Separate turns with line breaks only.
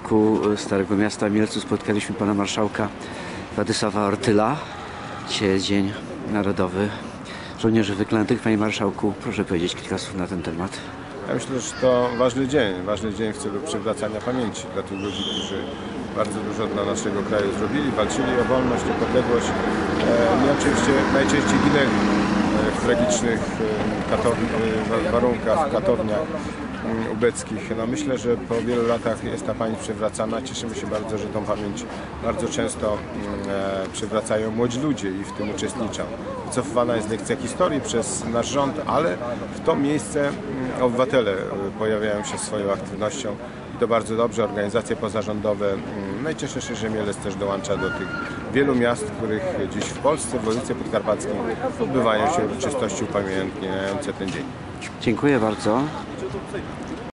Parku Starego Miasta w Mielcu spotkaliśmy pana marszałka Władysława Ortyla. Dzisiaj jest Dzień Narodowy Żołnierzy Wyklętych. Panie marszałku, proszę powiedzieć kilka słów na ten temat.
Ja myślę, że to ważny dzień w celu przywracania pamięci dla tych ludzi, którzy bardzo dużo dla naszego kraju zrobili, walczyli o wolność, niepodległość i oczywiście najczęściej ginęli w tragicznych warunkach, katowniach ubeckich. No myślę, że po wielu latach jest ta pamięć przywracana. Cieszymy się bardzo, że tą pamięć bardzo często przywracają młodzi ludzie i w tym uczestniczą. Wycofywana jest lekcja historii przez nasz rząd, ale w to miejsce obywatele pojawiają się swoją aktywnością i to bardzo dobrze. Organizacje pozarządowe. Najcieszę się, że Mielec też dołącza do tych wielu miast, w których dziś w Polsce, w województwie podkarpackim odbywają się uroczystości upamiętniające ten dzień.
Dziękuję bardzo.